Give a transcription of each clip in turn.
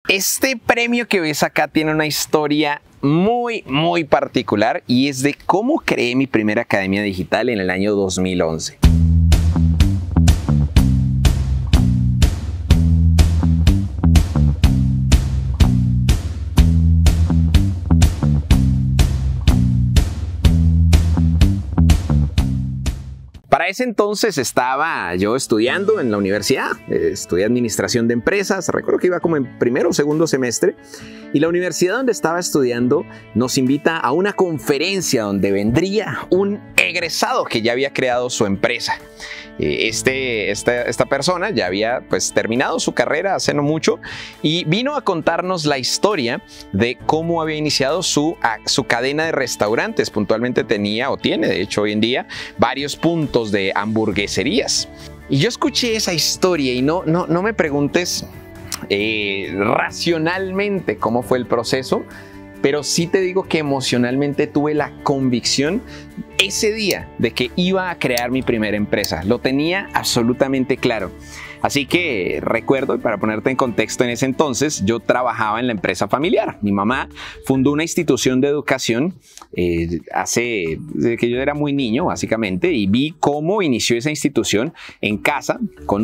Este premio que ves acá tiene una historia muy particular y es de cómo creé mi primera academia digital en el año 2011. Para ese entonces estaba yo estudiando en la universidad, estudié administración de empresas, recuerdo que iba como en primero o segundo semestre, y la universidad donde estaba estudiando nos invita a una conferencia donde vendría un egresado que ya había creado su empresa. Esta persona ya había pues terminado su carrera hace no mucho y vino a contarnos la historia de cómo había iniciado su cadena de restaurantes. Puntualmente tenía o tiene de hecho hoy en día varios puntos de hamburgueserías. Y yo escuché esa historia y no me preguntes racionalmente cómo fue el proceso, pero sí te digo que emocionalmente tuve la convicción ese día de que iba a crear mi primera empresa. Lo tenía absolutamente claro. Así que recuerdo, y para ponerte en contexto, en ese entonces yo trabajaba en la empresa familiar. Mi mamá fundó una institución de educación desde que yo era muy niño, básicamente, y vi cómo inició esa institución en casa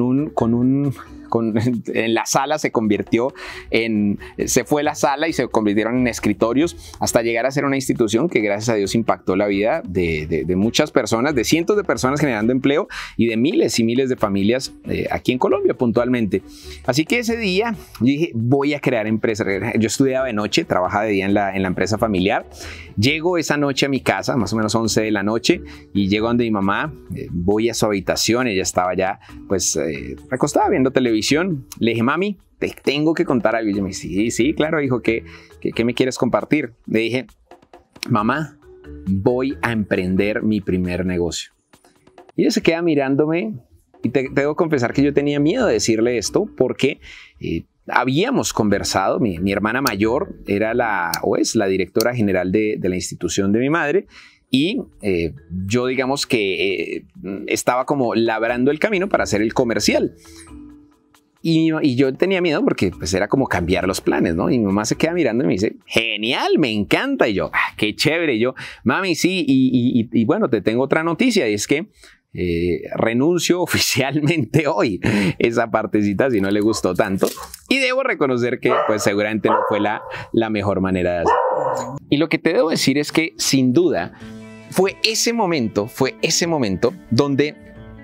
en la sala se fue la sala y se convirtieron en escritorios hasta llegar a ser una institución que gracias a Dios impactó la vida de muchas personas, de cientos de personas generando empleo y de miles y miles de familias aquí en Colombia puntualmente. Así que ese día yo dije, voy a crear empresa. Yo estudiaba de noche, trabajaba de día en la empresa familiar. Llego esa noche a mi casa, más o menos 11 de la noche, y llego donde mi mamá, voy a su habitación, ella estaba ya pues recostada viendo televisión. Le dije, mami, te tengo que contar algo. Y ella me dice, sí, claro, hijo, ¿qué me quieres compartir? Le dije, mamá, voy a emprender mi primer negocio. Y ella se queda mirándome y te debo confesar que yo tenía miedo de decirle esto porque habíamos conversado. Mi hermana mayor es la directora general de la institución de mi madre. Y yo digamos que estaba como labrando el camino para hacer el comercial. Y yo tenía miedo porque pues era como cambiar los planes, ¿no? Y mi mamá se queda mirando y me dice, genial, me encanta. Y yo, qué chévere. Y yo, mami, sí, y bueno, te tengo otra noticia y es que renuncio oficialmente hoy. Esa partecita si no le gustó tanto. Y debo reconocer que pues seguramente no fue la mejor manera de hacerlo. Y lo que te debo decir es que sin duda fue ese momento donde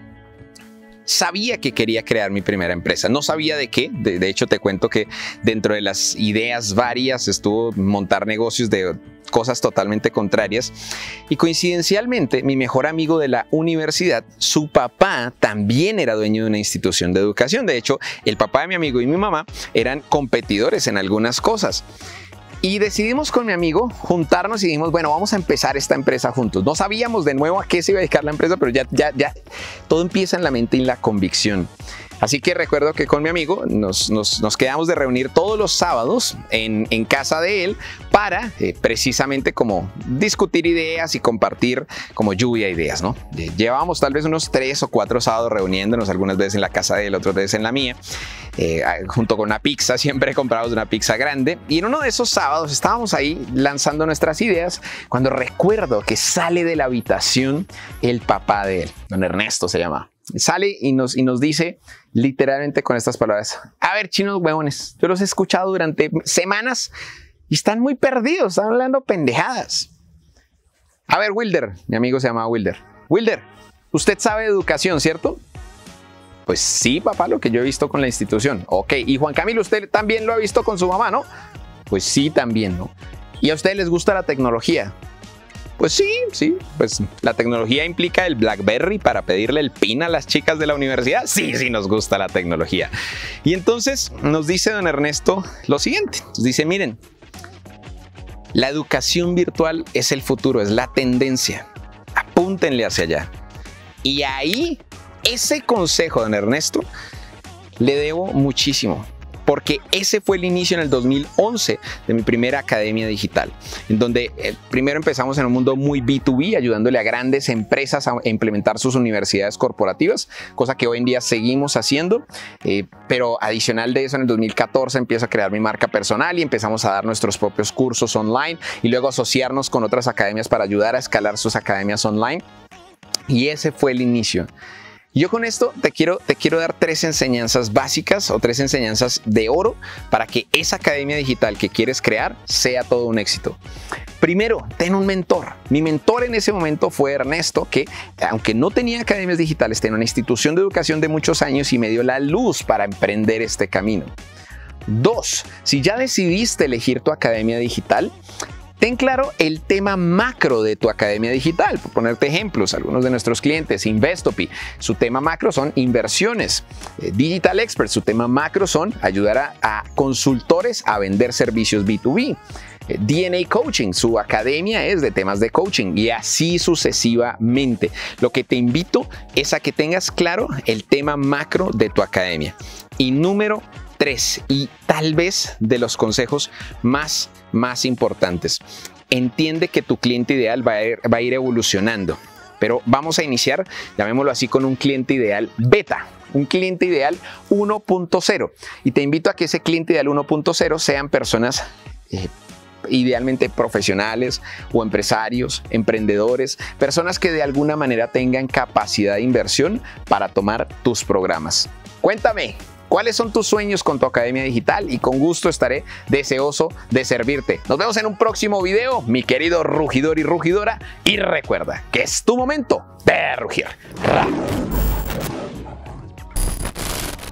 sabía que quería crear mi primera empresa. No sabía de qué. De hecho, te cuento que dentro de las ideas varias estuvo montar negocios de cosas totalmente contrarias. Y coincidencialmente, mi mejor amigo de la universidad, su papá también era dueño de una institución de educación. De hecho, el papá de mi amigo y mi mamá eran competidores en algunas cosas. Y decidimos con mi amigo juntarnos y dijimos, bueno, vamos a empezar esta empresa juntos. No sabíamos de nuevo a qué se iba a dedicar la empresa, pero ya todo empieza en la mente y en la convicción. Así que recuerdo que con mi amigo nos quedamos de reunir todos los sábados en casa de él para precisamente como discutir ideas y compartir como lluvia de ideas, ¿no? Llevábamos tal vez unos 3 o 4 sábados reuniéndonos, algunas veces en la casa de él, otras veces en la mía, junto con una pizza. Siempre comprábamos una pizza grande y en uno de esos sábados estábamos ahí lanzando nuestras ideas cuando recuerdo que sale de la habitación el papá de él, don Ernesto se llama. Sale y nos dice literalmente con estas palabras, a ver, chinos huevones, yo los he escuchado durante semanas y están muy perdidos, están hablando pendejadas. A ver, Wilder, mi amigo se llama Wilder. Wilder, usted sabe de educación, ¿cierto? Pues sí, papá, lo que yo he visto con la institución. Ok, y Juan Camilo, usted también lo ha visto con su mamá, ¿no? Pues sí, también, ¿no? ¿Y a ustedes les gusta la tecnología? Pues sí, pues la tecnología implica el BlackBerry para pedirle el PIN a las chicas de la universidad. Sí, nos gusta la tecnología. Y entonces nos dice don Ernesto lo siguiente, nos dice, miren, la educación virtual es el futuro, es la tendencia. Apúntenle hacia allá. Y ahí, ese consejo, don Ernesto, le debo muchísimo. porque ese fue el inicio en el 2011 de mi primera academia digital, en donde primero empezamos en un mundo muy B2B, ayudándole a grandes empresas a implementar sus universidades corporativas, cosa que hoy en día seguimos haciendo, pero adicional de eso, en el 2014 empiezo a crear mi marca personal y empezamos a dar nuestros propios cursos online y luego asociarnos con otras academias para ayudar a escalar sus academias online, y ese fue el inicio. Yo con esto te quiero dar 3 enseñanzas básicas o 3 enseñanzas de oro para que esa academia digital que quieres crear sea todo un éxito. Primero, ten un mentor. Mi mentor en ese momento fue Ernesto, que aunque no tenía academias digitales, tenía una institución de educación de muchos años y me dio la luz para emprender este camino. 2, si ya decidiste elegir tu academia digital, ten claro el tema macro de tu academia digital. Por ponerte ejemplos, algunos de nuestros clientes, Investopi, su tema macro son inversiones. Digital Expert, su tema macro son ayudar a consultores a vender servicios B2B. DNA Coaching, su academia es de temas de coaching, y así sucesivamente. Lo que te invito es a que tengas claro el tema macro de tu academia. Y número 3, y tal vez de los consejos más importantes, entiende que tu cliente ideal va a ir evolucionando, pero vamos a iniciar, llamémoslo así, con un cliente ideal beta, un cliente ideal 1.0, y te invito a que ese cliente ideal 1.0 sean personas idealmente profesionales o empresarios, emprendedores, personas que de alguna manera tengan capacidad de inversión para tomar tus programas. Cuéntame, ¿cuáles son tus sueños con tu academia digital? Y con gusto estaré deseoso de servirte. Nos vemos en un próximo video, mi querido rugidor y rugidora. Y recuerda que es tu momento de rugir.